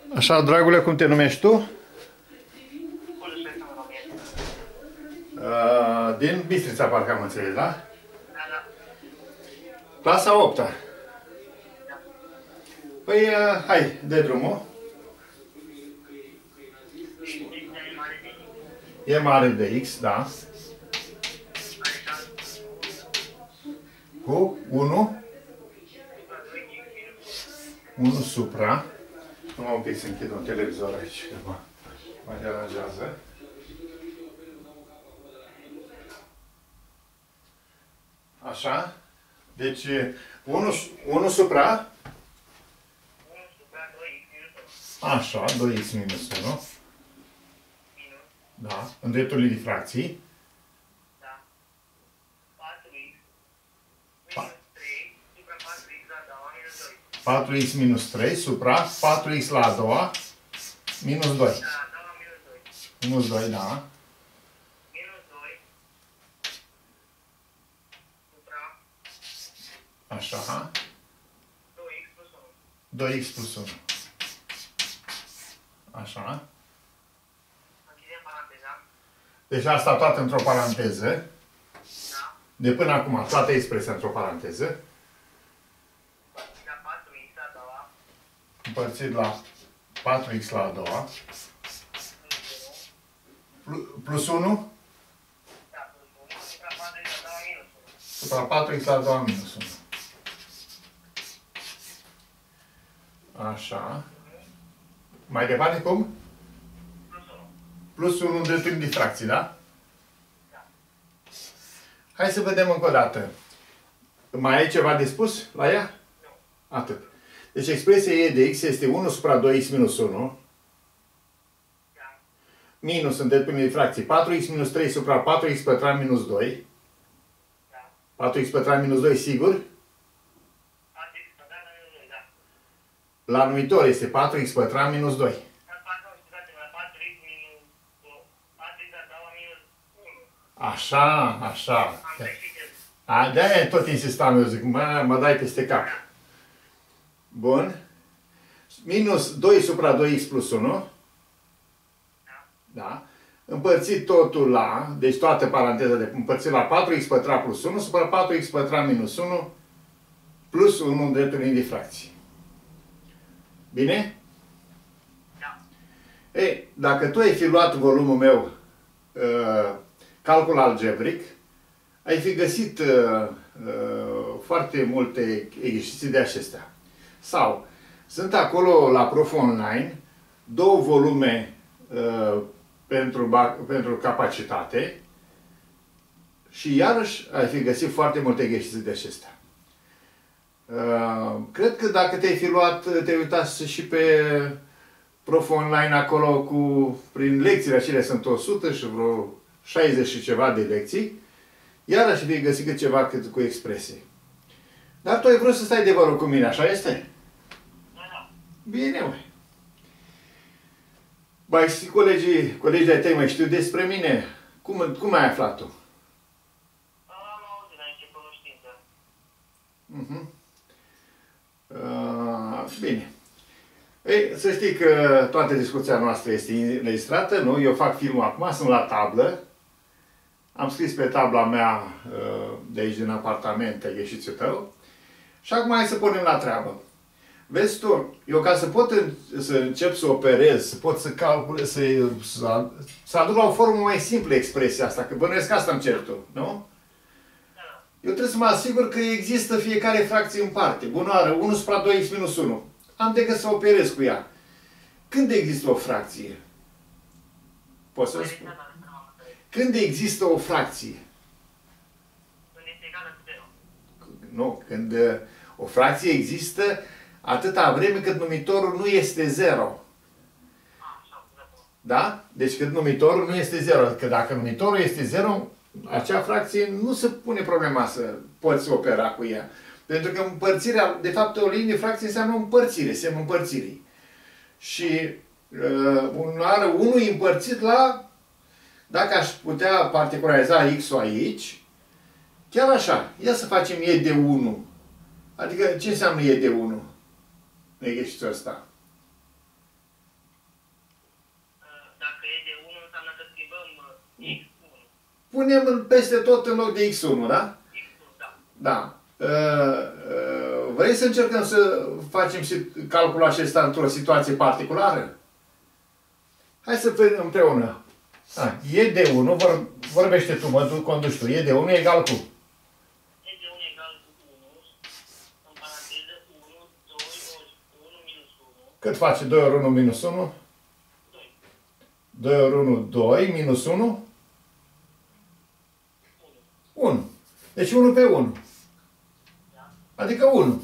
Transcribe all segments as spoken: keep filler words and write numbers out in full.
Așa, dragule, cum te numești tu? Uh, din Bistrița, parcă am înțeles, da? Da, da. Clasa a opta. Păi, uh, hai, dă drumul. E mare de X, da. Cu unu. unu supra. Numai un pic să închid un televizor aici, că mă, mă deranjează. Așa. Deci, unu supra. Așa, doi x minus unu. Da, în dreptul difracții. Da. patru x minus trei supra patru x la a doua minus doi. patru x minus trei supra patru x la a doua minus doi. La a doua minus doi. Minus doi, da. Minus doi supra Așa. doi x plus unu. doi x plus unu. Așa. Închidem paranteza. Deci asta toată într-o paranteză. Da. De până acum, toată expresia într-o paranteză. La patru x la a doua Împărțit la patru x la a doua. plus unu. Plus unu. Da, plus unu supra patru x la a doua minus unu. Supra patru x la a doua minus unu. Așa. Mai departe cum? Plus unu. Plus unu în dreptul difracții, da? Da. Hai să vedem încă o dată. Mai ai ceva de spus la ea? Nu. Atât. Deci expresia e de x este unu supra doi x minus unu. Da. Minus în dreptul difracții patru x minus trei supra patru x pătrat minus doi. Da. patru x pătrat minus doi, sigur? patru x pătrat minus doi, da. La numitor este patru x pătrat minus doi. La patru x minus patru x la a doua minus unu. Așa, așa. Am greșit el. A, de-aia tot insistam, eu zic, mă, mă dai peste cap. Bun. Minus doi supra doi x plus unu. Da. Da. Împărțit totul la, deci toată paranteza de împărțit la patru x pătrat plus unu supra patru x pătrat minus unu plus unu în dreptul difracții. Bine? Da. Ei, dacă tu ai fi luat volumul meu uh, calcul algebric, ai fi găsit uh, uh, foarte multe exerciții de acestea. Sau, sunt acolo la Prof Online două volume uh, pentru, pentru capacitate și iarăși ai fi găsit foarte multe exerciții de acestea. Uh, cred că dacă te-ai fi luat, te-ai uitat și pe Prof Online acolo cu, prin lecțiile acelea sunt o sută și vreo șaizeci și ceva de lecții, iarăși vei găsi cât ceva cât cu expresie. Dar tu ai vrut să stai de vorbă cu mine, așa este? Da, da. Bine, măi. Mai și colegii, colegii de-ai tăi mai știu despre mine. Cum, cum ai aflat tu? Am auzit la niște cunoștință. Uh-huh. Uh, bine. Ei, să știi că toată discuția noastră este înregistrată, nu? Eu fac filmul acum, sunt la tablă. Am scris pe tabla mea de aici din apartament exercițiul tău. Și acum hai să punem la treabă. Vezi tu, eu ca să pot în, să încep să operez, să pot să calculez, să, să, să aduc la o formă mai simplă expresia asta, că bănuiesc asta îmi cer tu, nu? Da. Eu trebuie să mă asigur că există fiecare fracție în parte. Bunoară, unu supra doi x minus unu. Am decât să operez cu ea. Când există o fracție? Poți să spun? Când există o fracție? Când este egală cu zero. Nu, când uh, o fracție există atâta vreme cât numitorul nu este zero. Așa, da. Da? Deci când numitorul nu este zero. Că dacă numitorul este zero, acea fracție nu se pune problema să poți opera cu ea. Pentru că împărțirea, de fapt, o linie de fracție înseamnă o împărțire, semnul împărțirii. Și uh, un are unu împărțit la, dacă aș putea particulariza x-ul aici, chiar așa, ia să facem e de unu. Adică ce înseamnă e de unu? În exercițiul ăsta. punem peste tot în loc de x unu, da? X unu, da. Da. Uh, uh, vrei să încercăm să facem și calculul acesta într-o situație particulară? Hai să vedem împreună. A, e de unu, vor, vorbește tu, mă duc, conduci tu. E de unu egal cu? E de unu egal cu unu, în paranteză unu, doi ori unu minus unu. Cât face doi ori unu minus unu? doi. doi ori unu, doi, minus unu? unu. unu. Deci unu pe unu. Da? Adică unu.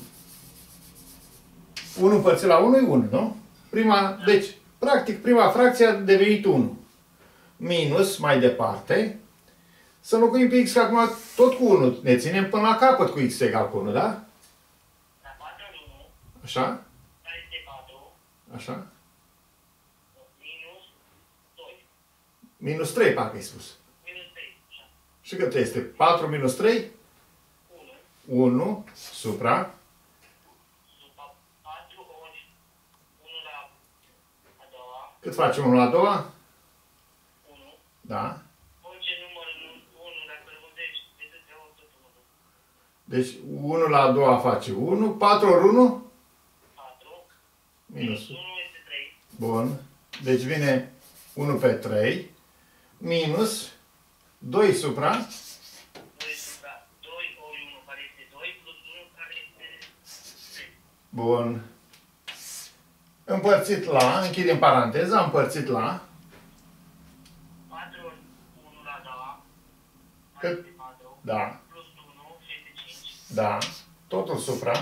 unu împărțit la unu e unu, nu? Prima, Da. Deci, practic, prima fracție a devenit unu. Minus, mai departe, să înlocuim pe x, că acum tot cu unu. Ne ținem până la capăt cu x egal cu unu, da? La patru ori unu, Așa? care este patru, Așa? minus doi. Minus trei, parcă ai spus. Minus trei. Așa. Și cât este? patru minus trei? unu. unu, supra. După patru ori unu la a doua, Cât face unu la a doua? unu. Da. Orice număr unu, dacă îl vândești, de câte ori tot unu. Deci unu la a doua face unu. patru ori unu? patru. Minus. unu este trei. Bun. Deci vine unu pe trei. Minus doi supra. doi supra doi ori unu, care este doi, plus unu, care este trei. Bun. Împărțit la, închidem paranteza, împărțit la. patru ori unu la a doua, Cât? care este patru. Da. Plus unu, și este cinci. Da. Totul supra.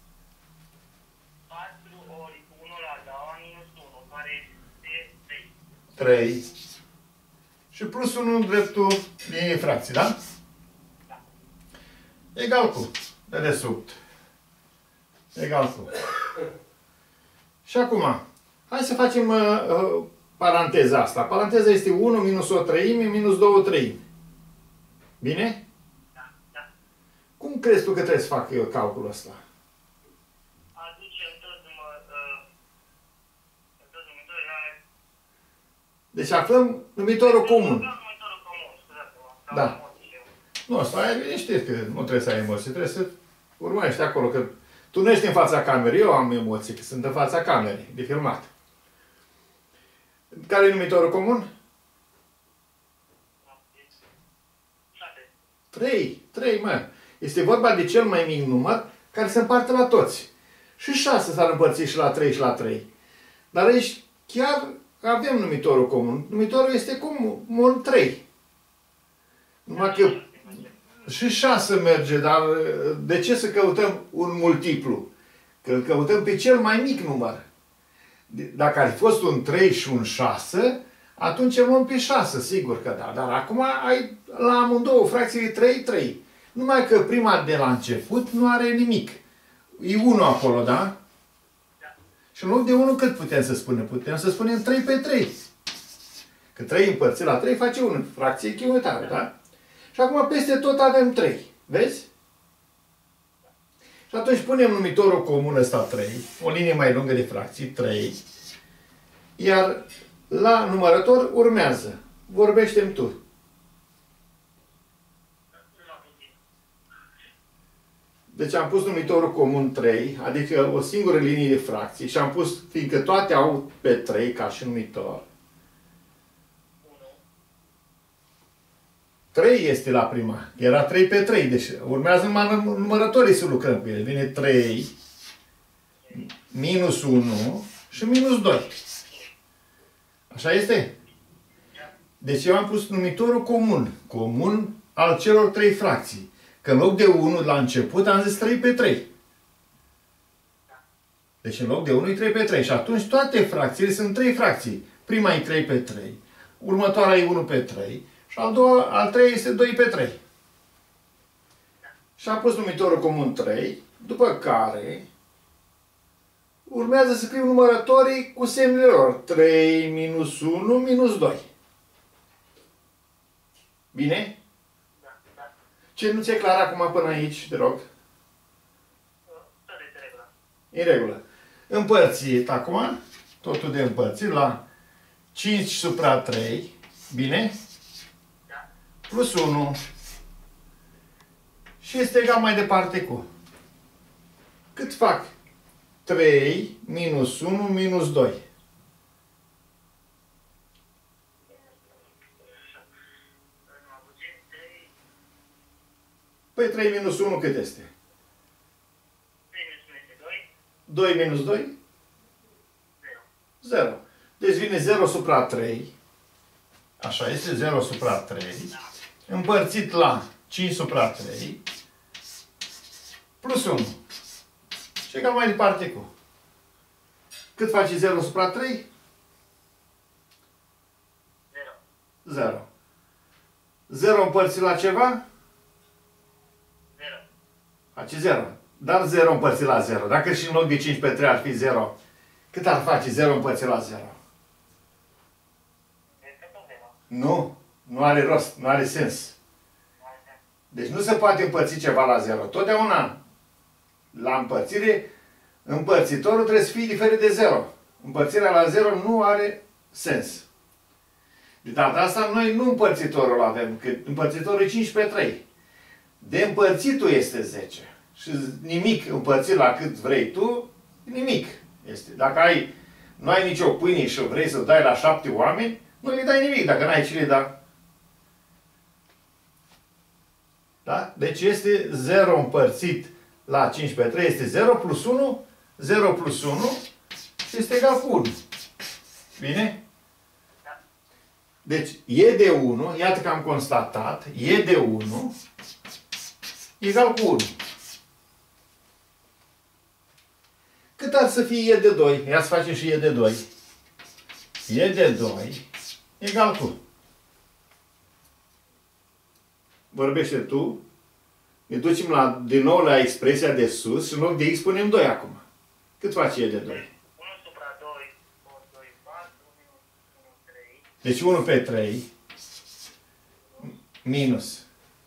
patru ori unu la a doua, minus unu, care este trei. trei. Și plus unu în dreptul liniei fracții, da? Da. Egal cu. Dedesubt. Egal cu. Și acum, hai să facem uh, uh, paranteza asta. Paranteza este unu minus o treime minus două treimi. Bine? Da. Da. Cum crezi tu că trebuie să fac eu calculul ăsta? Aducem tot număr, uh, tot numitorul la... Deci aflăm numitorul comun. Numitorul comun, scuzați-mă. Da. Am emoții eu. Nu, stai liniștit că nu trebuie să ai emoții, trebuie să urmărești acolo, că tu nu ești în fața camerei, eu am emoții, că sunt în fața camerei, de filmat. Care e numitorul comun? șase. trei. trei, mă. Este vorba de cel mai mic număr care se împarte la toți. Și șase s-ar împărți și la trei și la trei. Dar aici chiar avem numitorul comun. Numitorul este comun trei. Numai că și șase merge, dar de ce să căutăm un multiplu? Că îl căutăm pe cel mai mic număr. Dacă ar fi fost un trei și un șase, atunci îl luăm pe șase, sigur că da. Dar acum ai la amândouă fracții trei, trei. Numai că prima de la început nu are nimic. E unu acolo, da? Da. Și în loc de unu cât putem să spunem? Putem să spunem trei pe trei. Că trei împărțit la trei face unu. Fracție chiumitare, da? Și acum peste tot avem trei. Vezi? Și atunci punem numitorul comun ăsta trei, o linie mai lungă de fracții, trei. Iar la numărător urmează. Vorbește-mi tu. Deci am pus numitorul comun trei, adică o singură linie de fracții și am pus, fiindcă toate au pe trei ca și numitor. trei este la prima. Era trei pe trei, deci urmează numai numărătorii să lucrăm cu el. Vine trei, minus unu și minus doi. Așa este? Deci eu am pus numitorul comun. Comun al celor trei fracții. Că în loc de unu la început am zis trei pe trei. Deci în loc de unu e trei pe trei. Și atunci toate fracțiile sunt trei fracții. Prima e trei pe trei. Următoarea e unu pe trei. Și al doua, al treia este doi pe trei. Și am pus numitorul comun trei, după care urmează să scriu numărătorii cu semnele lor. trei minus unu minus doi. Bine? Da, da. Ce nu ți-e clar acum până aici, te rog? Tot este regulă. În regulă. Împărțit acum, totul de împărțit la cinci supra trei. Bine? Da. plus unu și este egal mai departe cu. Cât fac? trei minus unu minus doi. Păi trei minus unu cât este? doi minus doi? zero. Deci vine zero supra trei. Așa este, zero supra trei. Împărțit la cinci supra trei. Plus unu. Și egal mai departe cu. Cât face zero supra trei? zero. zero împărțit la ceva? Face zero. Dar zero împărțit la zero. Dacă și în loc de cinci pe trei ar fi zero, cât ar face zero împărțit la zero? Nu. Nu are rost. Nu are sens. Deci nu se poate împărți ceva la zero. Totdeauna la împărțire, împărțitorul trebuie să fie diferit de zero. Împărțirea la zero nu are sens. De data asta noi nu împărțitorul avem, că împărțitorul e cinci pe trei. De împărțitul este zece. Și nimic împărțit la cât vrei tu, nimic este. Dacă ai, nu ai nicio pâine și vrei să dai la șapte oameni, nu le dai nimic dacă n-ai ce le da. Da? Deci este zero împărțit la cinci pe trei, este zero plus unu, zero plus unu și este egal cu unu. Bine? Deci e de unu, iată că am constatat, e de unu egal cu unu. Cât ar să fie e de doi? Ia să facem și e de doi. E de doi egal cu. Vorbește tu. Ne ducem la, din nou la expresia de sus și în loc de x punem doi acum. Cât face e de doi? unu supra doi, doi, patru, minus trei. Deci unu pe trei minus.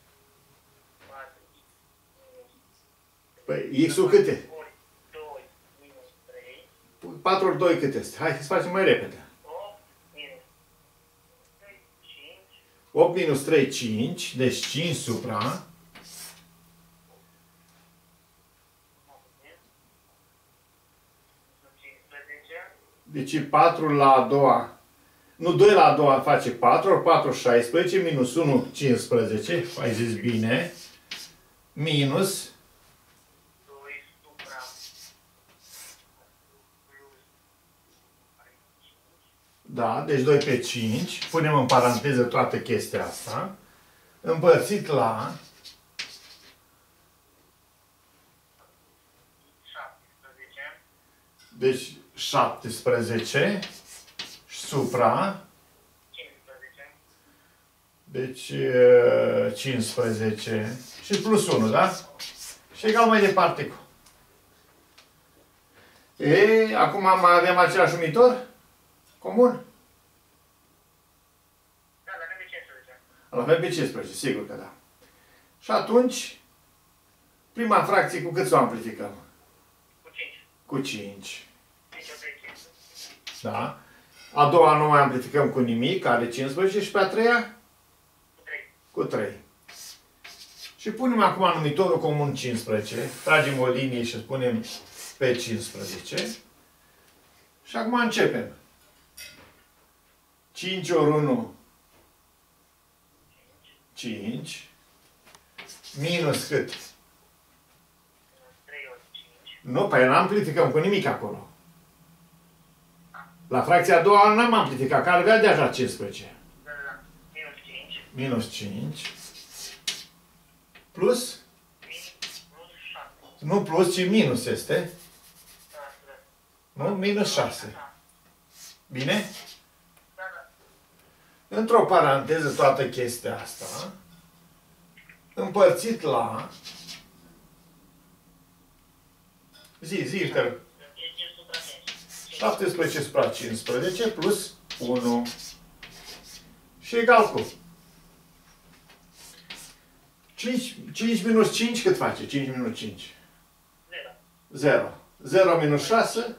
Păi x-ul câte? doi minus trei. patru ori doi cât este? Hai să facem mai repede. opt minus trei, cinci. opt minus trei, cinci. Deci cinci supra. Deci patru la a doua. Nu, doi la a doua face patru, ori patru, șaisprezece, minus unu, cincisprezece. Ai zis bine. Minus. doi supra. Da, deci doi pe cinci. Punem în paranteză toată chestia asta. Împărțit la. șaptesprezece. Deci șaptesprezece. Supra. cincisprezece. Deci cincisprezece. Și plus unu, da? Și egal mai departe cu. E, acum mai avem același numitor? Comun? Da, la pe cincisprezece. Îl avem pe cincisprezece, sigur că da. Și atunci, prima fracție cu cât să o amplificăm? Cu cinci. Cu cinci. cinci ori cinci. Da? A doua nu mai amplificăm cu nimic, are cincisprezece și pe a treia? Cu trei. Cu trei. Și punem acum numitorul comun cincisprezece, tragem o linie și spunem pe cincisprezece. Și acum începem. cinci ori unu, cinci. Minus cât? trei ori cinci. Nu, păi nu amplificăm cu nimic acolo. La fracția a doua n-am amplificat, care avea deja cincisprezece. Da, da, da. Minus cinci. Minus cinci. Plus? Minus plus șapte. Nu plus, ci minus este. Da, da. Nu? Minus șase. Bine? Da, da. Într-o paranteză toată chestia asta, împărțit la. Zi, zi, te rog. șaptesprezece supra cincisprezece plus unu. Și egal cu. cinci, cinci minus cinci cât face? cinci minus cinci. zero. zero minus șase.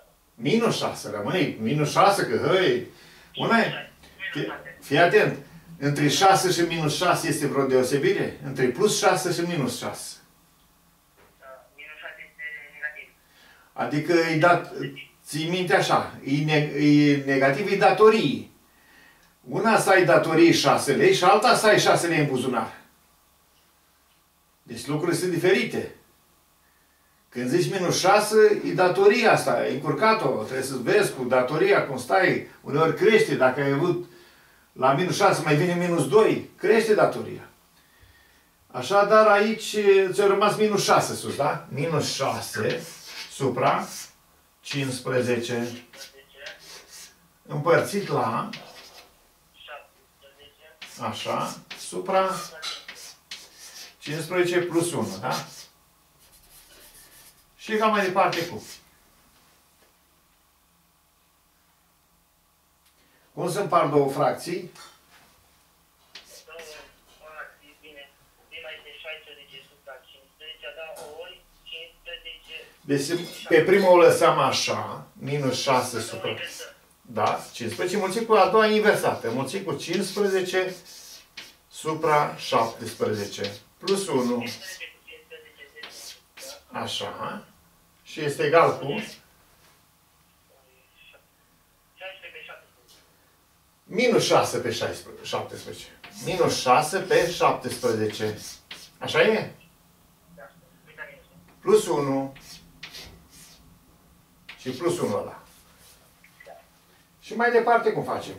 Minus șase. Rămâne minus șase, că hăi. Una e. Fii atent. Între șase și minus șase este vreo deosebire? Între plus șase și minus șase. Minus șase este negativ. Adică îi dat, ții minte așa, e, ne, e negativ, e datorii. Una să ai datorii șase lei și alta să ai șase lei în buzunar. Deci lucrurile sunt diferite. Când zici minus șase, e datoria asta, ai încurcat-o, trebuie să vezi cu datoria, cum stai, uneori crește, dacă ai avut la minus șase mai vine minus doi, crește datoria. Așadar aici ți-a rămas minus șase sus, da? Minus șase supra cincisprezece împărțit la așa, supra cincisprezece plus unu, da? Și cam mai departe cu. Cum se împart două fracții? Două fracții, bine. Prima este șaisprezece supra cincisprezece, a doua ori cincisprezece. Deci pe prima o lăsăm așa, minus șase supra. Da, cincisprezece mulțim cu a doua inversată. Mulțim cu cincisprezece supra șaptesprezece. Plus unu. Așa. Și este egal cu minus șase pe șaptesprezece. Minus șase pe șaptesprezece. Așa e? Plus unu. Și plus unu ăla. Și mai departe cum facem?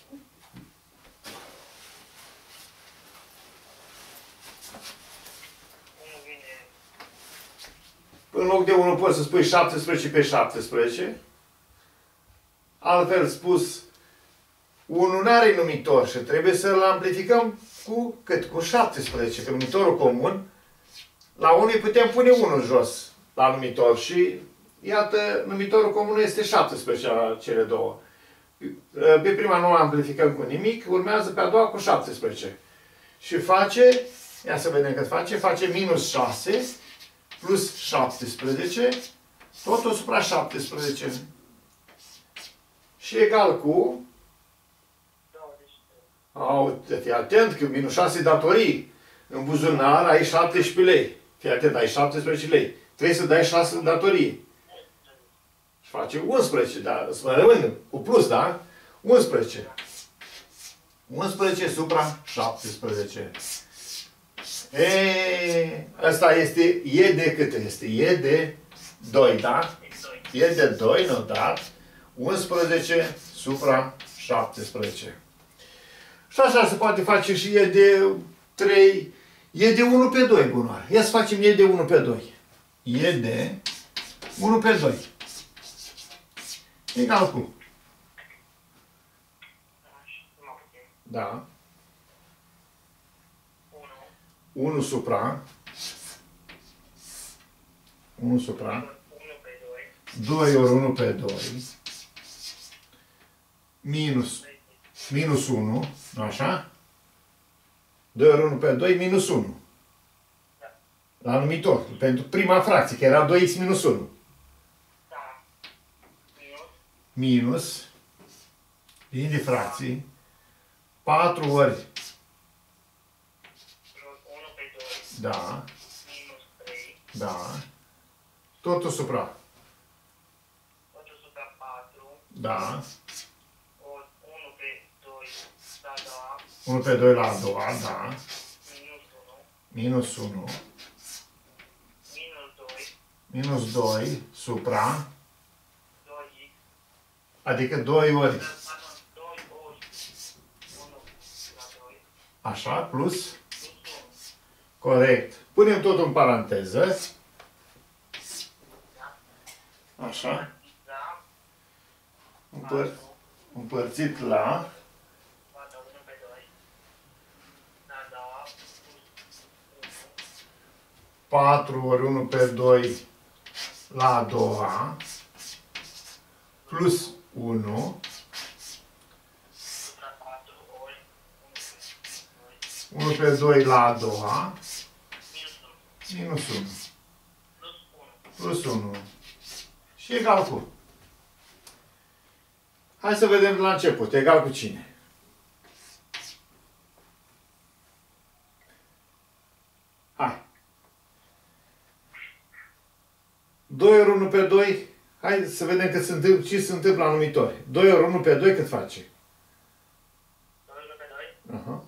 În loc de unu poți să spui șaptesprezece pe șaptesprezece. Altfel spus, unu nu are numitor și trebuie să-l amplificăm cu cât? Cu șaptesprezece. Pe numitorul comun, la unu îi putem pune unu jos la numitor și iată, numitorul comun este șaptesprezece la cele două. Pe prima nu amplificăm cu nimic, urmează pe a doua cu șaptesprezece. Și face, ia să vedem cât face, face minus șase plus șaptesprezece, totul supra șaptesprezece. Și egal cu... Au, fii atent că minus șase datorii. În buzunar ai șaptesprezece lei. Fii atent, ai șaptesprezece lei. Trebuie să dai șase datorii. Și face unsprezece, dar să mai rămân cu plus, da? unsprezece. unsprezece supra șaptesprezece. E, asta este E de cât este? E de doi, da? E de doi, notat. unsprezece supra șaptesprezece. Și așa se poate face și E de trei. E de unu pe doi, bunoară. Ia să facem E de unu pe doi. E de unu pe doi. Egal cu. Da. unu supra. unu supra. doi ori unu pe doi. Minus. Minus unu. Așa? doi ori unu pe doi, minus unu. La numitor. Pentru prima fracție, că era doi x minus unu. Minus. Din de fracții. patru ori. Da. Da. Totul supra. Totul supra patru. Da. unu pe doi la a doua. unu pe doi la a doua, da. Minus unu. Minus unu. Minus doi. Minus doi supra. doi x. Adică doi ori. doi ori unu la doi. Așa, plus. Plus unu. Corect. Punem tot în paranteză. Așa. Împăr împărțit la patru ori unu pe doi la a doua plus unu unu pe doi la a doua minus unu plus unu și egal cu. Hai să vedem de la început. Egal cu cine? doi ori unu pe doi. Hai să vedem cât se întâmplă, ce se întâmplă la numitor. doi ori unu pe doi cât face? doi unu pe doi. Aha.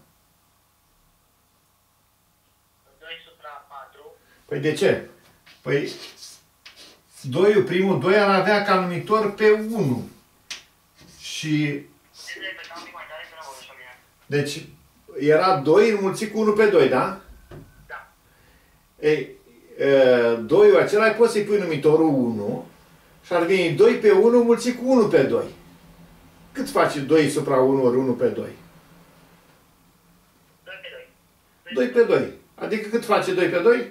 doi supra patru. Păi de ce? Păi doi, primul doi ar avea ca numitor pe unu. Și deci era doi înmulțit cu unu pe doi, da? Da. Ei, doi-ul acela poți să-i pui numitorul unu și ar veni doi pe unu înmulțit cu unu pe doi. Cât face doi supra unu ori unu pe doi? doi pe doi. doi pe doi. Adică cât face doi pe doi?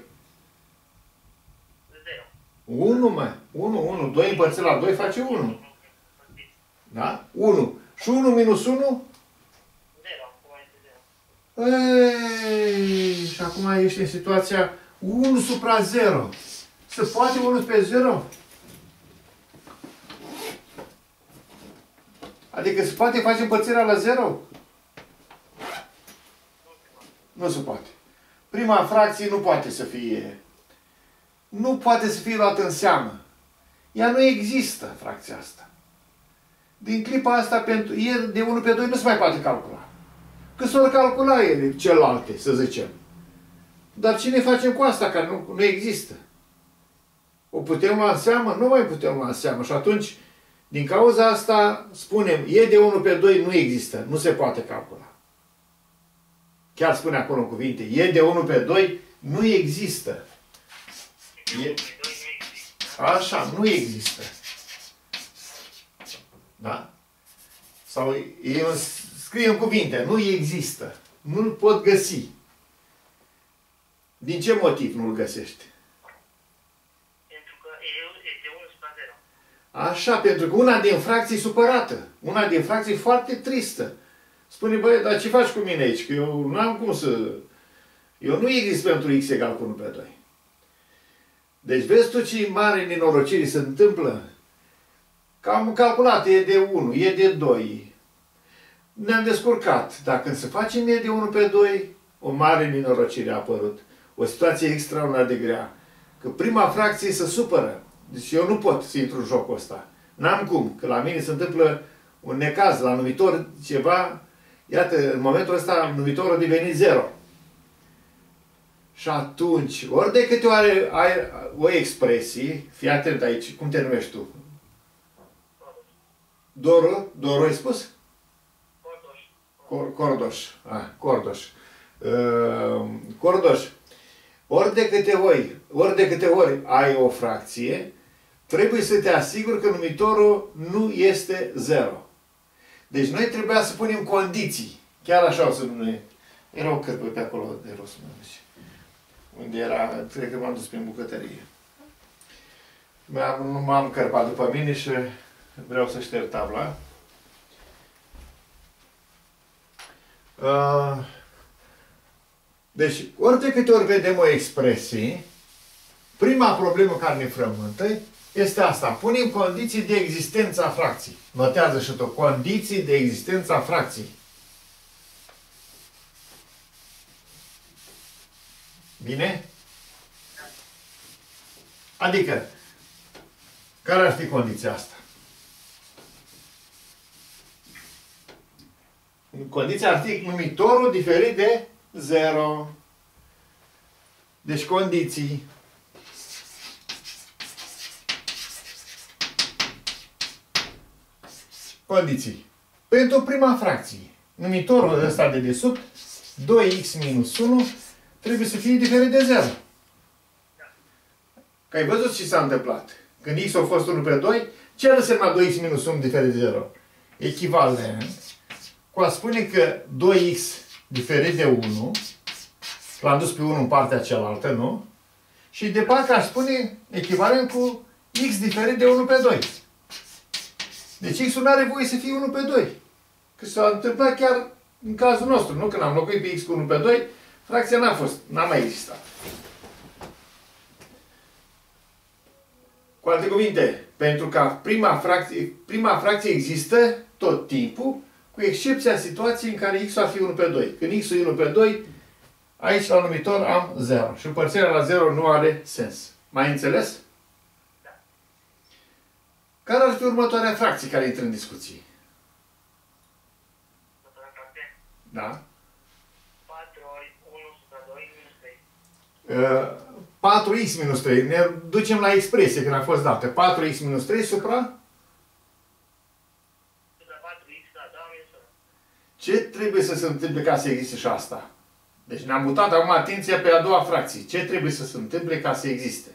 zero. unu, mă. unu, unu. doi împărțit la doi face unu. Da? unu. Și unu minus unu? zero. Acum este zero. Ei, și acum ești în situația unu supra zero. Se poate unu pe zero? Adică se poate face împărțirea la zero? Nu se poate. Prima fracție nu poate să fie... Nu poate să fie luată în seamă. Ea nu există, fracția asta. Din clipa asta, pentru, e de unu pe doi nu se mai poate calcula. Că s-or calcula ele, celelalte, să zicem. Dar ce ne facem cu asta, care nu, nu există? O putem lua în seamă? Nu mai putem lua în seamă. Și atunci, din cauza asta, spunem, e de unu pe doi, nu există. Nu se poate calcula. Chiar spune acolo în cuvinte, e de unu pe doi, nu există. E... Așa, nu există. Da? Sau e, scrie în cuvinte, nu există. Nu-l pot găsi. Din ce motiv nu-l găsești? Pentru că este unu supra zero. Așa, pentru că una din fracții e supărată. Una din fracții e foarte tristă. Spune, băi, dar ce faci cu mine aici? Că eu nu am cum să... Eu nu exist pentru x egal cu unu pe doi. Deci vezi tu ce mare nenorocire se întâmplă? Că am calculat, e de unu, e de doi. Ne-am descurcat. Dar când se face e de unu pe doi, o mare nenorocire a apărut. O situație extraordinar de grea. Că prima fracție se supără. Deci eu nu pot să intru în jocul ăsta. N-am cum. Că la mine se întâmplă un necaz, la numitor ceva. Iată, în momentul ăsta numitorul a devenit zero. Și atunci, ori de câte ori ai o expresie, fii atent aici, cum te numești tu? Doru? Doru ai spus? Cordoș. Cor Cordoș. Ah, Cordoș. Uh, Cordoș. Ori de câte ori, ori de câte ori ai o fracție, trebuie să te asiguri că numitorul nu este zero. Deci noi trebuia să punem condiții. Chiar așa o să nu. Era o cărpă pe acolo de rost. Unde era, cred că m-am dus prin bucătărie. Nu m-am cărpat după mine și vreau să șterg tabla. Uh, deci, ori de câte ori vedem o expresie, prima problemă care ne frământă este asta. Punem condiții de existență a fracției. Notează și tu. Condiții de existență a fracției. Bine? Adică, care ar fi condiția asta? Condiția ar fi numitorul diferit de zero. Deci condiții. Condiții. Pentru prima fracție, numitorul ăsta de desubt, doi x minus unu, trebuie să fie diferit de zero. Că ai văzut ce s-a întâmplat. Când x a fost unu pe doi, ce ar însemna doi x minus unu diferit de zero? Echivalent cu a spune că doi x diferit de unu, l-am dus pe unu în partea cealaltă, nu? Și de parcă aș spune echivalent cu x diferit de unu pe doi. Deci x-ul nu are voie să fie unu pe doi. Că s-a întâmplat chiar în cazul nostru, nu? Când am locuit pe x cu unu pe doi, fracția n-a fost, n-a mai existat. Cu alte cuvinte, pentru că prima fracție, prima fracție există tot timpul, cu excepția situației în care x ar fi unu pe doi. Când x-ul e unu pe doi, aici la numitor am zero. Și împărțirea la zero nu are sens. Mai înțeles? Da. Care ar fi următoarea fracție care intră în discuție? Da? patru ori unu supra doi minus trei. Uh, patru x minus trei. Ne ducem la expresie când a fost dată. patru x minus trei supra? Supra patru x la doi minus unu. Ce trebuie să se întâmple ca să existe și asta? Deci ne-am mutat acum atenția pe a doua fracție. Ce trebuie să se întâmple ca să existe?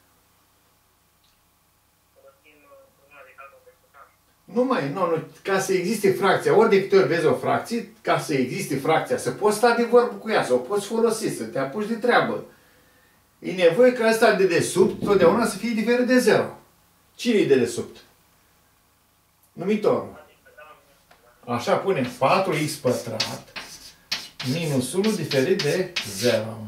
Nu mai, nu, nu, ca să existe fracția, ori de câte ori vezi o fracție, ca să existe fracția, să poți sta de vorbă cu ea, să o poți folosi, să te apuci de treabă. E nevoie ca ăsta de desubt totdeauna să fie diferit de zero. Cine e de desubt? Numitorul. Așa punem patru x pătrat minus unu diferit de zero.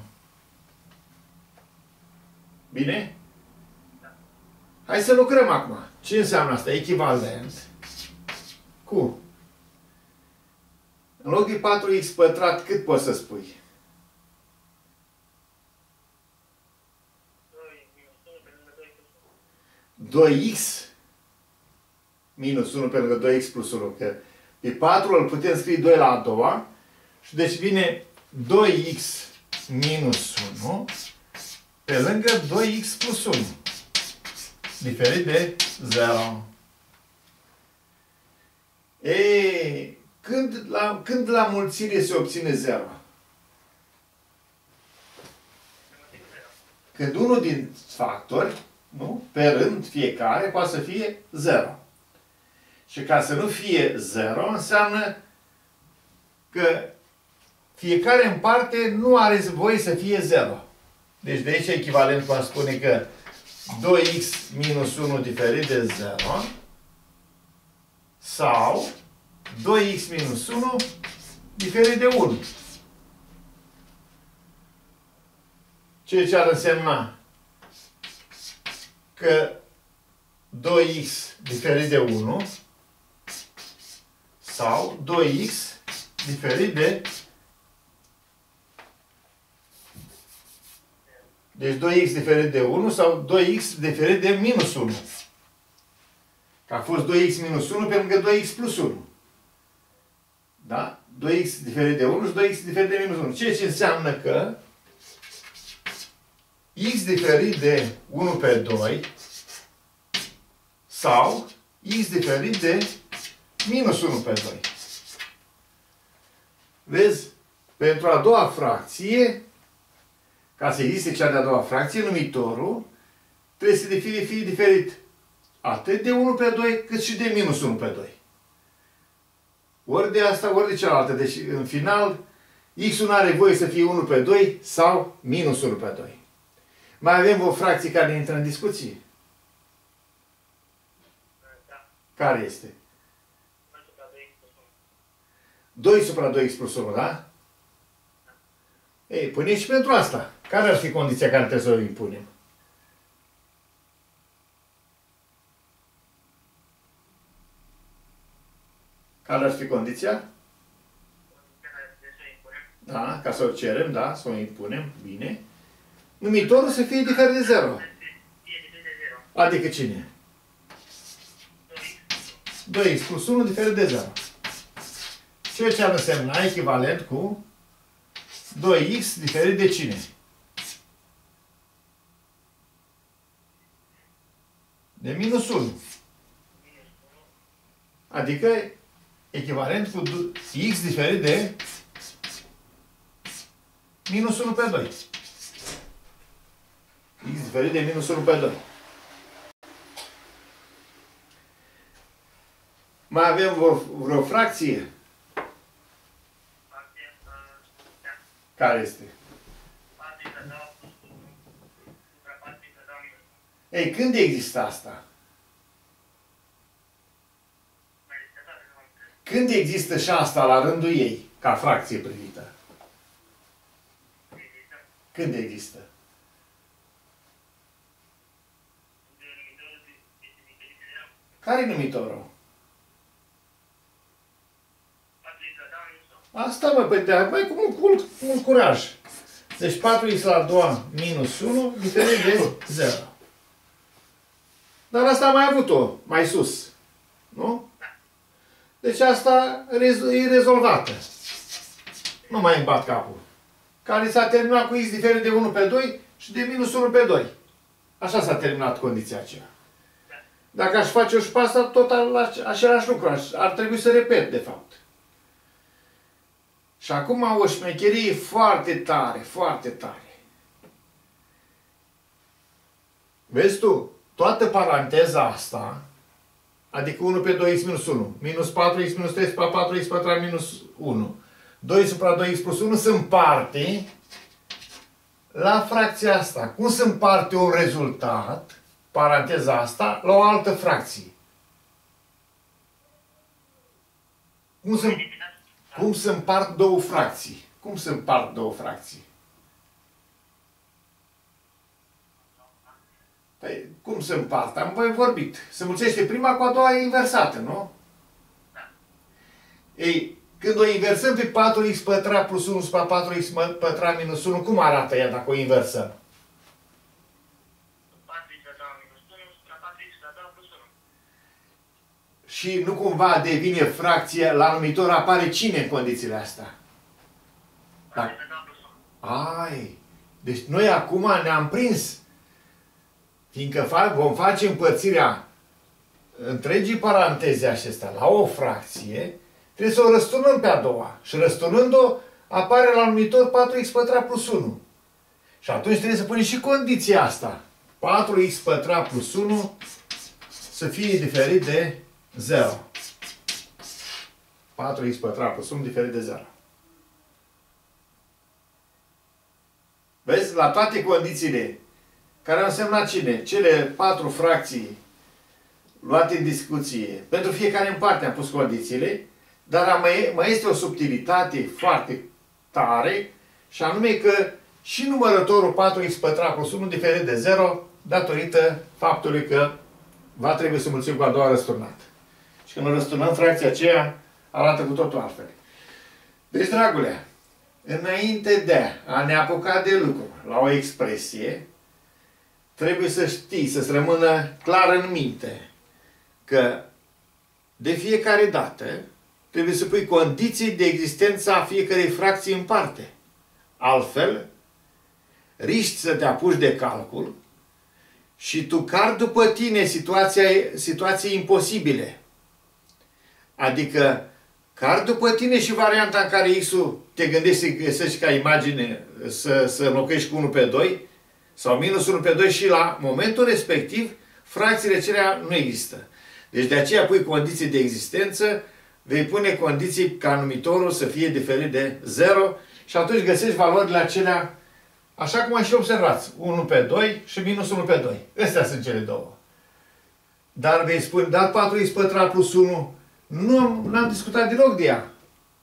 Bine? Hai să lucrăm acum. Ce înseamnă asta? Echivalent cu, în loc de patru x pătrat, cât poți să spui? doi x minus unu pe lângă doi x plus unu. Că pe patru îl putem scrie doi la a doua. Și deci vine doi x minus unu pe lângă doi x plus unu. Diferit de zero. E, când la, când la mulțire se obține zero? Când unul din factori, nu, pe rând, fiecare, poate să fie zero. Și ca să nu fie zero, înseamnă că fiecare în parte nu are voie să fie zero. Deci de aici echivalentul va spune că doi x minus unu diferit de zero sau doi x minus unu diferit de unu. Ceea ce ar însemna că doi x diferit de unu sau doi x diferit de Deci doi x diferit de unu sau doi x diferit de minus unu. Că a fost doi x minus unu pe lângă doi x plus unu. Da? doi x diferit de unu și doi x diferit de minus unu. Ceea ce înseamnă că x diferit de unu pe doi sau x diferit de minus unu pe doi. Vezi? Pentru a doua fracție, ca să existe cea de-a doua fracție, numitorul trebuie să fie, fie diferit atât de unu pe doi, cât și de minus unu pe doi. Ori de asta, ori de cealaltă. Deci, în final, x-ul are voie să fie unu pe doi sau minus unu pe doi. Mai avem o fracție care intră în discuție? Da. Care este? doi supra doi supra doi x plus unu. doi x plus unu, da? Ei, pune și pentru asta. Care ar fi condiția care trebuie să o impunem? Care ar fi condiția? Da, ca să o cerem, da, să o impunem, bine. Numitorul să fie diferit de zero. Adică cine? doi x plus unu diferit de zero. Ceea ce ar însemna echivalent cu doi x diferit de cine? De minus unu. Adică echivalent cu x diferit de minus unu pe doi. X diferit de minus unu pe doi. Mai avem vreo, vreo fracție? Care este? Ei, când există asta? Când există și asta la rândul ei, ca fracție privită? Când există? Care-i numitorul? Asta, mă, păi, mai cu mult, mult, mult curaj. Deci patru x la a doua minus unu diferit de zero. Dar asta am mai avut-o, mai sus. Nu? Deci asta e rezolvată. Nu mai îmi bat capul. Care s-a terminat cu x diferit de unu pe doi și de minus unu pe doi. Așa s-a terminat condiția aceea. Dacă aș face-o și pe asta, tot același lucru. Ar trebui să repet, de fapt. Și acum o șmecherie foarte tare, foarte tare. Vezi tu, toată paranteza asta, adică unu pe doi x minus unu, minus patru x minus trei supra patru x pătrat minus unu, doi supra doi x plus unu se împarte la fracția asta. Cum se împarte un rezultat, paranteza asta, la o altă fracție? Cum se, cum se împart două fracții? Cum se împart două fracții? Păi, cum se împart? Am mai vorbit. Se mulțește prima cu a doua inversată, nu? Ei, când o inversăm pe patru x pătrat plus unu supra patru x pătrat minus unu, cum arată ea dacă o inversăm? patru x pătrat minus unu supra patru x pătrat plus unu. Și nu cumva devine fracție, la numitor apare cine în condițiile astea? patru x pătrat plus unu. Ai! Deci noi acum ne-am prins. Fiindcă vom face împărțirea întregii paranteze acestea la o fracție, trebuie să o răsturnăm pe a doua. Și răsturnând-o, apare la numitor patru x pătrat plus unu. Și atunci trebuie să punem și condiția asta. patru x pătrat plus unu să fie diferit de zero. patru x pătrat plus unu diferit de zero. Vezi? La toate condițiile care au însemnat cine? Cele patru fracții luate în discuție. Pentru fiecare în parte am pus condițiile, dar mai, mai este o subtilitate foarte tare, și anume că și numărătorul patru x pătrat plus unu diferit de zero, datorită faptului că va trebui să mulțim cu a doua răsturnată. Și când o răsturnăm, fracția aceea arată cu totul altfel. Deci, dragule, înainte de a ne apuca de lucru la o expresie, trebuie să știi, să-ți rămână clar în minte că de fiecare dată trebuie să pui condiții de existență a fiecarei fracții în parte. Altfel, riști să te apuci de calcul și tu cari după tine situația, situații imposibile. Adică cari după tine și varianta în care x-ul te gândești să găsești ca imagine să, să înlocuiești cu unu pe doi sau minus unu pe doi și la momentul respectiv fracțiile celea nu există. Deci de aceea pui condiții de existență, vei pune condiții ca numitorul să fie diferit de zero și atunci găsești valorile acelea așa cum ai și observați. unu pe doi și minus unu pe doi. Astea sunt cele două. Dar vei spune, dar patru x pătrat plus unu, nu am discutat deloc de ea.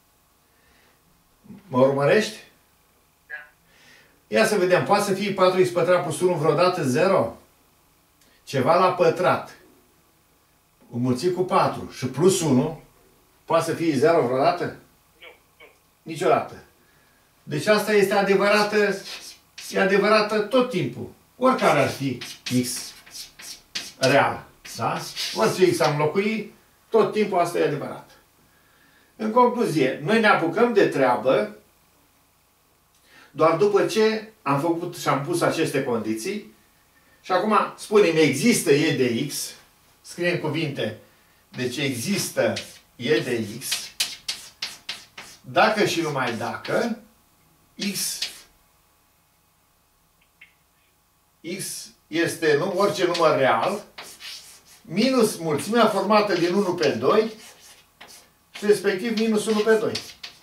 Mă urmărești? Da. Ia să vedem, poate să fie patru x pătrat plus unu vreodată zero? Ceva la pătrat înmulțit cu patru și plus unu poate să fie zero vreodată? Nu, nu. Niciodată. Deci asta este adevărată, e adevărată tot timpul. Oricare ar fi x real. Da? Orice x am înlocui, tot timpul asta e adevărat. În concluzie, noi ne apucăm de treabă doar după ce am făcut și am pus aceste condiții și acum spunem există e de x, scriem cuvinte, deci există e de x, dacă și numai dacă x, x este nu, orice număr real, minus mulțimea formată din unu pe doi și respectiv minus unu pe doi.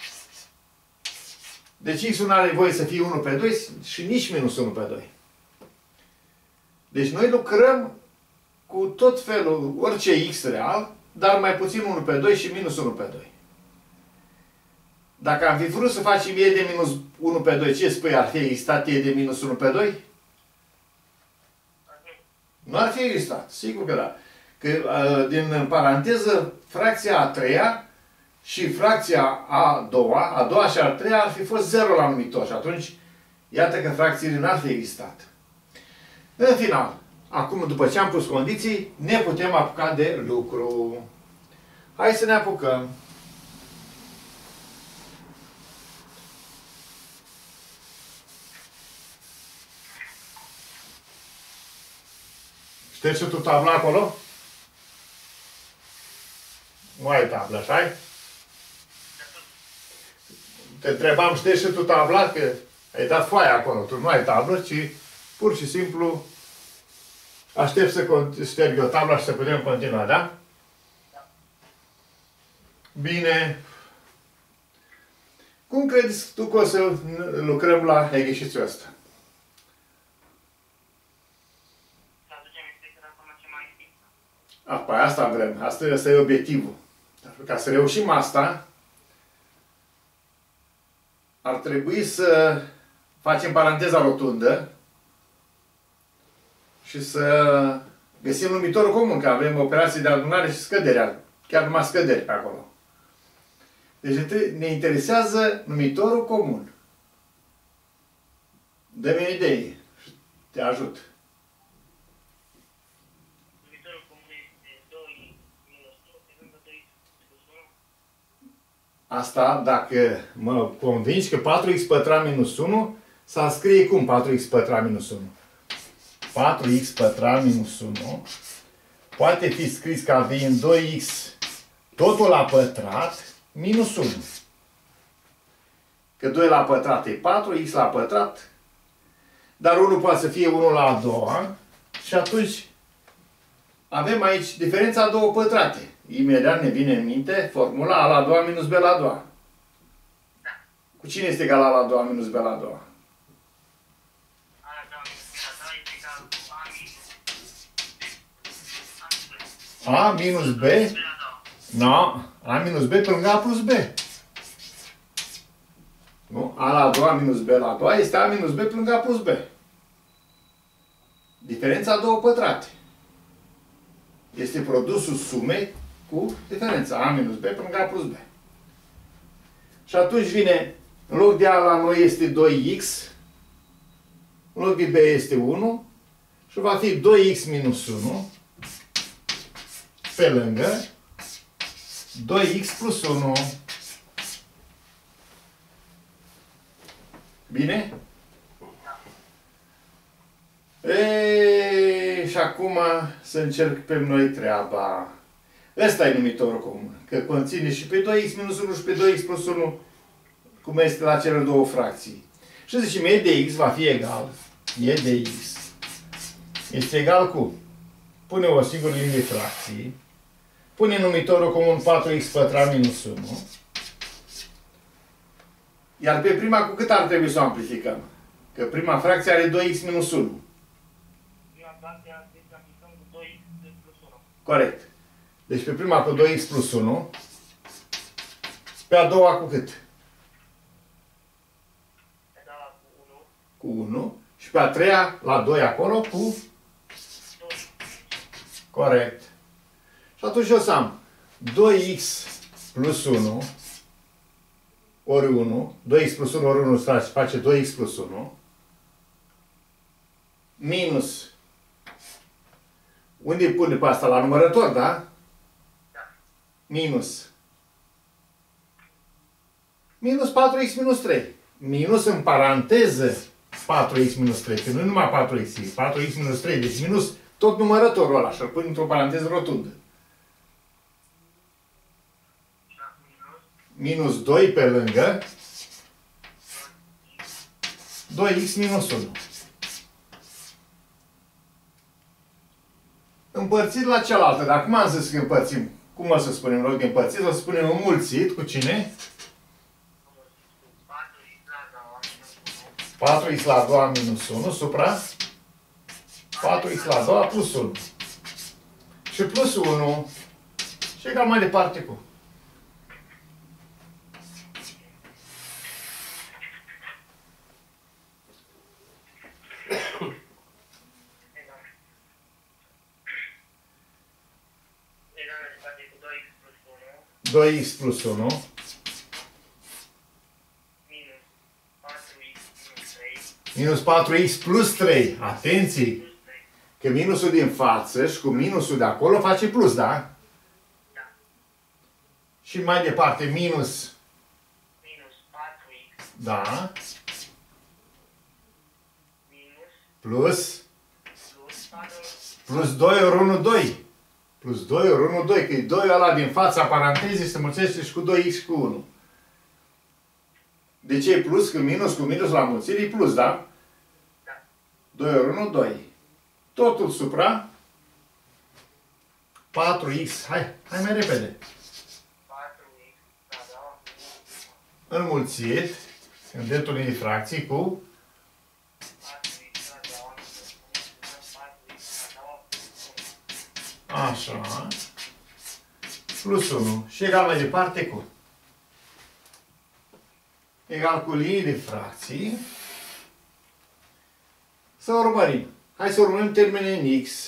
Deci x-ul nu are voie să fie unu pe doi și nici minus unu pe doi. Deci noi lucrăm cu tot felul, orice x real, dar mai puțin unu pe doi și minus unu pe doi. Dacă am fi vrut să facem e de minus unu pe doi, ce spui? Ar fi existat e de minus unu pe doi? Nu ar fi existat. Sigur că da. Că din paranteză, fracția a treia și fracția a doua, a doua și a treia ar fi fost zero la numitor. Și atunci, iată că fracțiile n-ar fi existat. În final, acum, după ce am pus condiții, ne putem apuca de lucru. Hai să ne apucăm. Ștergi tu tabla acolo? Nu ai tablă, așa-i? Te întrebam, ștergi tu tabla? Că ai dat foaia acolo. Tu nu ai tablă, ci pur și simplu aștept să șterg eu tabla și să putem continua, da? Bine. Cum crezi tu că o să lucrăm la exercițiul ăsta? A, păi asta vrem. Asta, asta e obiectivul. Ca să reușim asta, ar trebui să facem paranteza rotundă și să găsim numitorul comun, că avem operații de adunare și scădere, chiar numai scăderi pe acolo. Deci ne interesează numitorul comun. Dă-mi o idee și te ajut. Asta, dacă mă convingi că patru x pătrat minus unu s-ar scrie cum patru x pătrat minus unu? patru x pătrat minus unu poate fi scris ca fiind doi x totul la pătrat minus unu. Că doi la pătrat e patru, x la pătrat, dar unu poate să fie unu la a doua și atunci avem aici diferența a două pătrate. Imediat ne vine în minte formula a la a doua minus b la a doua. Da. Cu cine este egal a la a doua minus b la a doua? A la doua minus b la a doua este egal cu a minus A minus b? No. A minus b pe lângă a plus b. Nu? A la a doua minus b la a doua este a minus b pe lângă a plus b. Diferența a două pătrate. Este produsul sumei cu diferența a minus b pe lângă a plus b. Și atunci vine, în loc de a la noi este doi x, în loc de b este unu și va fi doi x minus unu pe lângă doi x plus unu. Bine? Eee, și acum să încercăm noi treaba. Ăsta e numitorul comun. Că conține și pe doi x minus unu și pe doi x plus unu, cum este la cele două fracții. Și zicem, e de x va fi egal. E de x este egal cu, pune o singură linie de fracții, pune numitorul comun patru x pătrat minus unu, iar pe prima cu cât ar trebui să o amplificăm? Că prima fracție are doi x minus unu. Prima fracție ar trebui să aplicăm cu doi x plus unu. Corect. Deci pe prima cu doi x plus unu, pe a doua cu cât? Pe a doua cu unu. Cu unu. Și pe a treia, la doi acolo, cu? doi. Corect. Și atunci o să am doi x plus unu ori unu, doi x plus unu ori unu face doi x plus unu, minus, unde pune pe asta? La numărător, da? Da. Minus. Minus patru x minus trei. Minus în paranteză patru x minus trei, că nu e numai patru x, e patru x minus trei, deci minus tot numărătorul ăla și îl pun într-o paranteză rotundă. Minus doi pe lângă doi x minus unu. Împărțit la cealaltă. Dar cum am zis că împărțim? Cum o să spunem în loc de împărțit? O să spunem înmulțit cu cine? patru x la a doua minus unu supra patru x la a doua plus unu. Și plus unu. Și egal mai departe cu. doi x plus unu minus patru x plus trei. Atenție! Că minusul din față și cu minusul de acolo face plus, da? Da. Și mai departe, minus... Minus patru x. Da. Minus. Plus... Plus patru. Plus doi ori unu, doi. Plus doi ori unu, doi. Că e doi ăla din fața parantezei se mulțește și cu doi x și cu unu. De ce e plus? Că minus cu minus la mulțire e plus, da? Da. doi ori unu, doi. Totul supra patru x. Hai, hai mai repede. patru x. Da, da. Înmulțit în dreptul unei fracții cu patru x. Da, da. patru x. Da, da. așa plus unu. Și egal mai departe cu egal cu linii de fracții. Să urmărim. Hai să urmărim termenul în x.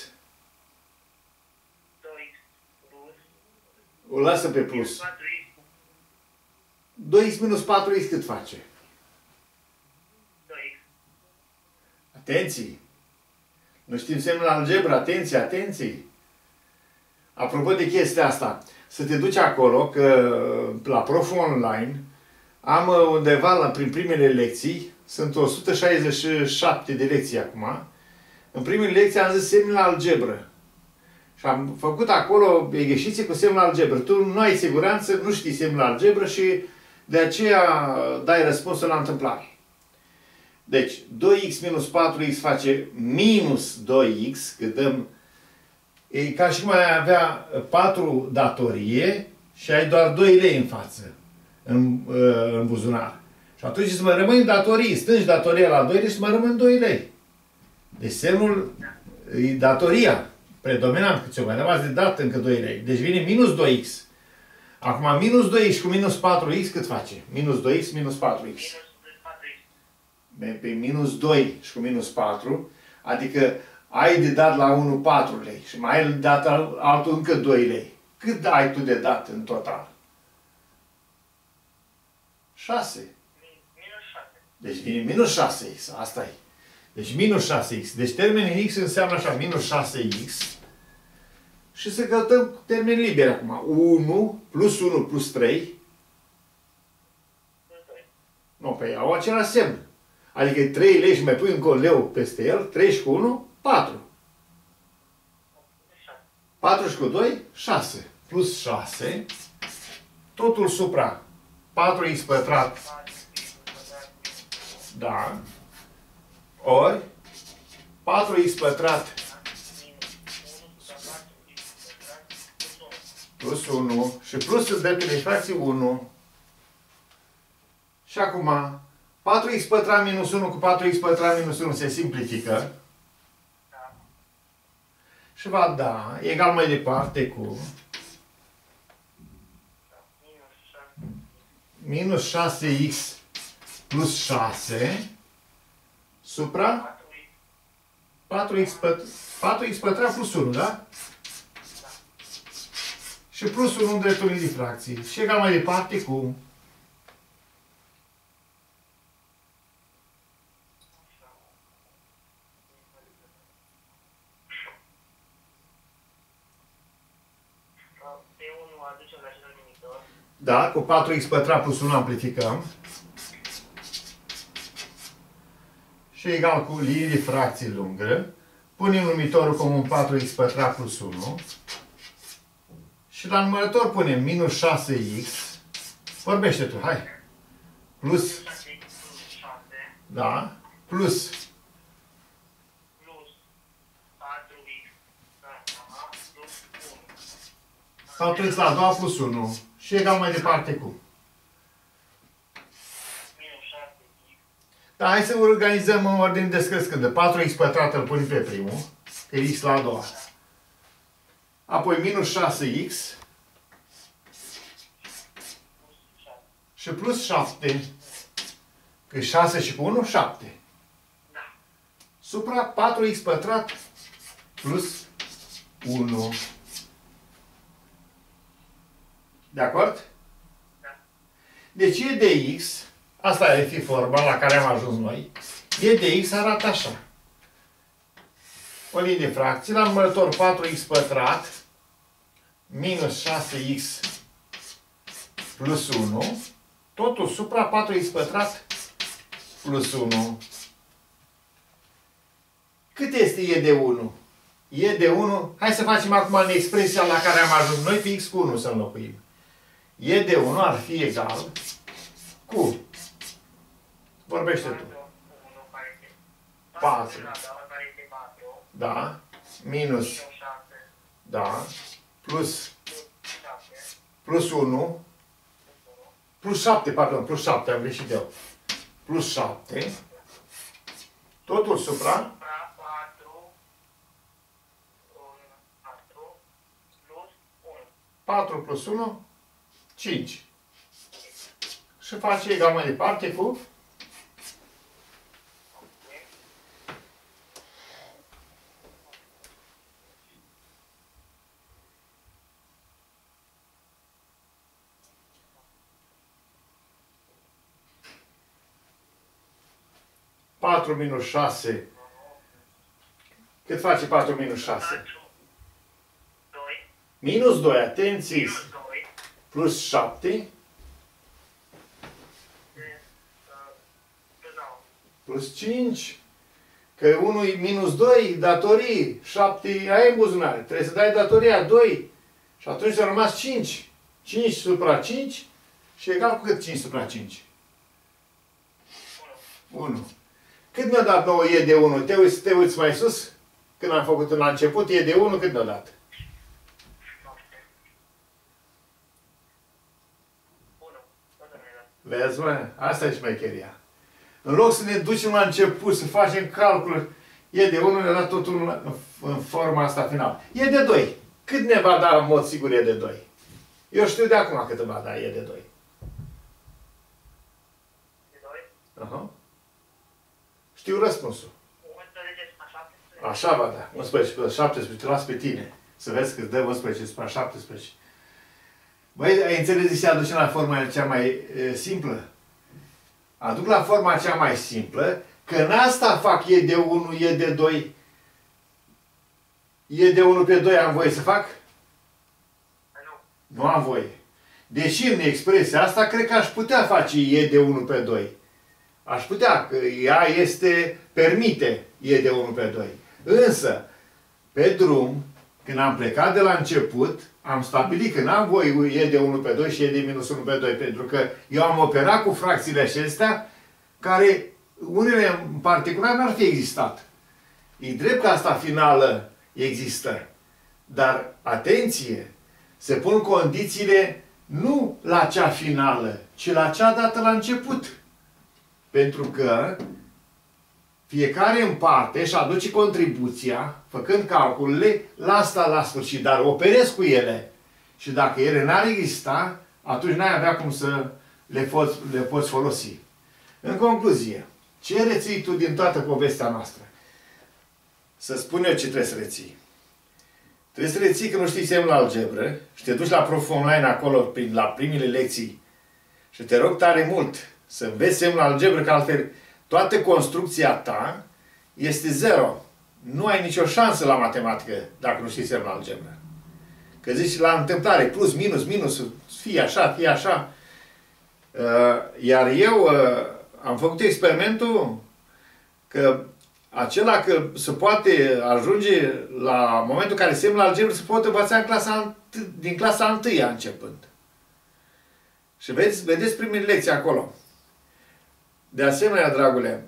doi x plus. O lasă pe plus. patru x. doi x minus patru x cât face? doi x. Atenție! Nu știm semnul algebră. Atenție, atenție! Apropo de chestia asta, să te duci acolo, că la Proful Online am undeva la, prin primele lecții, sunt o sută șaizeci și șapte de lecții acum, în primele lecții am zis semnul algebră. Și am făcut acolo exerciții cu semnul algebră. Tu nu ai siguranță, nu știi semnul algebră și de aceea dai răspunsul la întâmplare. Deci, doi x minus patru x face minus doi x, că dăm... E ca și cum ai avea patru datorie și ai doar doi lei în față, în, în buzunar. Și atunci îți mai rămâi datorii, stângi datoria la doi lei și mai rămân doi lei. Deci semnul e datoria predominant, că ți-o mai rămas de dat încă doi lei. Deci vine minus doi x. Acum minus doi x cu minus patru x cât face? Minus doi x minus patru x. Minus patru x. Pe minus doi și cu minus patru, adică ai de dat la unu patru lei și mai ai de dat altul încă doi lei. Cât ai tu de dat în total? șase. Minus șase. Deci vine minus șase x. Asta e. Deci minus șase x. Deci termenul x înseamnă așa, minus șase x. Și să căutăm termeni liberi acum. unu plus unu plus trei. Plus doi. Nu, pe au același semn. Adică trei lei și mai pui încă un leu peste el. trei și cu unu, patru. patru și cu doi, șase. Plus șase. Totul supra patru x pătrat. Da. Ori patru x pătrat plus unu. Și plus dreptul de fracții unu. Și acum patru x pătrat minus unu cu patru x pătrat minus unu se simplifică. Și va da egal mai departe cu minus șase x plus șase supra patru x pătrat, patru x pătrat plus unu, da? Și plus unu în dreptul de fracții. Și egal mai departe cu da, cu patru x pătrat plus unu amplificăm. Și egal cu linii de fracții lungă. Punem numitorul comun patru x pătrat plus unu. Și la numărător punem minus șase x. Vorbește tu, hai. Plus. Da. Plus. patru x la a doua plus unu. Și egal mai departe cu. Da, hai să organizăm în ordine descrescândă. patru x pătrat îl punem pe primul, că e x la a doua. Apoi minus șase x și plus șapte, că e șase și cu unu, șapte. Supra patru x pătrat plus unu. De acord? Deci e de x, asta ar fi forma la care am ajuns noi, e de x arată așa. o linie de fracții, la numărător patru x pătrat minus șase x plus unu, totul supra patru x pătrat plus unu. Cât este e de unu? E de unu, hai să facem acum în expresia la care am ajuns noi pe x cu unu să înlocuim. E de unu ar fi egal cu, vorbește tu, patru, da, minus, da, plus, plus unu, plus șapte, pardon, plus șapte, am greșit eu, plus șapte, totul supra patru plus unu, cinci. Și face egal mai departe cu patru minus șase. Cât face patru minus șase? Minus doi, atenție! Plus șapte. Plus cinci. Că unu e minus doi, datorii. șapte ai în buzunar. Trebuie să dai datoria doi. Și atunci a rămas cinci. cinci supra cinci. Și egal cu cât cinci supra cinci? unu. Cât mi-a dat nouă e de unu? Te uiți, te uiți mai sus? Când am făcut la început, e de unu, cât mi-a dat? Vezi, mă? Asta e șmecheria. În loc să ne ducem la început, să facem calcul, e de unu, ne-a dat totul în, în forma asta finală. E de doi. Cât ne va da în mod sigur e de doi? Eu știu de acum cât îmi va da e de doi. De doi? Aha. Știu răspunsul. Așa va da. unsprezece pe șaptesprezece, te las pe tine. Să vezi că îți dă unsprezece spre șaptesprezece. Băi, ai înțeles de ce aduce la forma cea mai e, simplă? Aduc la forma cea mai simplă, că în asta fac e de unu, e de doi. E de unu pe doi am voie să fac? Nu. Nu am voie. Deși în expresia asta, cred că aș putea face e de unu pe doi. Aș putea, că ea este, permite e de unu pe doi. Însă, pe drum, când am plecat de la început, am stabilit că n-am voie e de unu pe doi și e de minus unu pe doi, pentru că eu am operat cu fracțiile acestea, care unele în particular n-ar fi existat. E drept că asta finală există. Dar, atenție, se pun condițiile nu la cea finală, ci la cea dată la început. Pentru că fiecare în parte își aduce contribuția, făcând calculele, la asta la sfârșit, dar operezi cu ele. Și dacă ele n-ar exista, atunci n-ai avea cum să le poți, le poți folosi. În concluzie, ce reții tu din toată povestea noastră? Să spun eu ce trebuie să reții. Trebuie să reții că nu știi semnul algebră și te duci la Prof Online acolo, prin, la primele lecții și te rog tare mult să înveți semnul algebră, că altfel toată construcția ta este zero. Nu ai nicio șansă la matematică dacă nu știi semnul algebră. Că zici la întâmplare, plus, minus, minus, fie așa, fie așa. Iar eu am făcut experimentul că acela că se poate ajunge la momentul în care semnul algebră se poate învăța în clasa, din clasa întâia începând. Și vedeți, vedeți primele lecții acolo. De asemenea, dragule,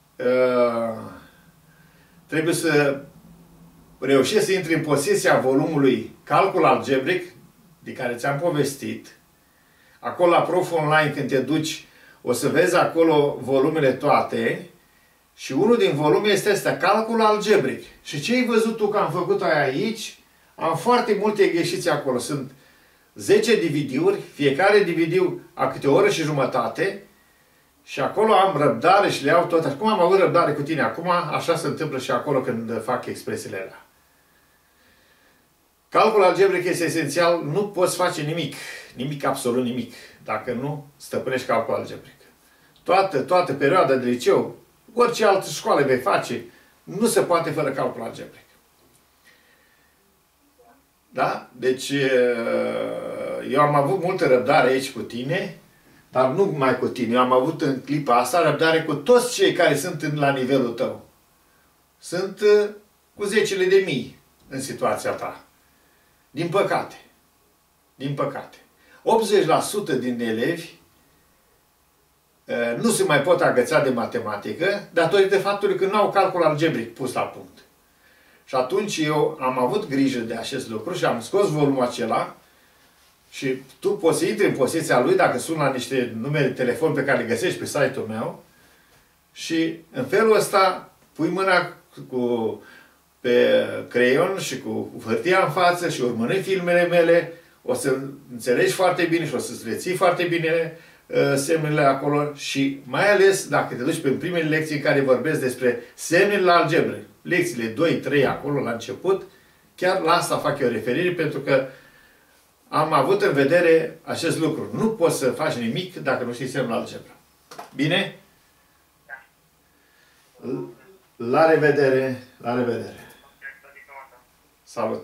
trebuie să reușești să intri în posesia volumului Calcul algebric, de care ți-am povestit. Acolo la Prof Online, când te duci, o să vezi acolo volumele toate. Și unul din volume este ăsta, Calcul algebric. Și ce ai văzut tu că am făcut aici? Am foarte multe greșiți acolo. Sunt zece D V D-uri, fiecare D V D a câte o oră și jumătate. Și acolo am răbdare și le iau tot. Cum am avut răbdare cu tine acum, așa se întâmplă și acolo când fac expresiile alea. Calcul algebric este esențial, nu poți face nimic, nimic, absolut nimic, dacă nu stăpânești calcul algebric. Toată, toată perioada de liceu, orice altă școală vei face, nu se poate fără calcul algebric. Da? Deci, eu am avut multă răbdare aici cu tine, dar nu numai cu tine. Eu am avut în clipa asta răbdare cu toți cei care sunt la nivelul tău. Sunt cu zecile de mii în situația ta. Din păcate. Din păcate. optzeci la sută din elevi nu se mai pot agăța de matematică datorită faptului că nu au calcul algebric pus la punct. Și atunci eu am avut grijă de acest lucru și am scos volumul acela și tu poți să intri în posesia lui dacă suni la niște numere de telefon pe care le găsești pe site-ul meu și în felul ăsta pui mâna cu, pe creion și cu hârtia în față și urmărind filmele mele, o să înțelegi foarte bine și o să-ți reții foarte bine uh, semnele acolo și mai ales dacă te duci pe primele lecții în care vorbesc despre semnele la algebre, lecțiile doi trei acolo la început, chiar la asta fac eu referire pentru că am avut în vedere acest lucru. Nu poți să faci nimic dacă nu știi semnul algebră. Bine? La revedere! La revedere! Salut!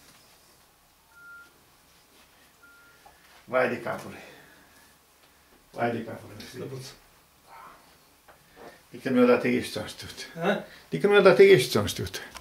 Vai de capul. Vai de capul. De când mi-a dat ești, ți-am știut. De când mi-a dat ești, ți-am știut.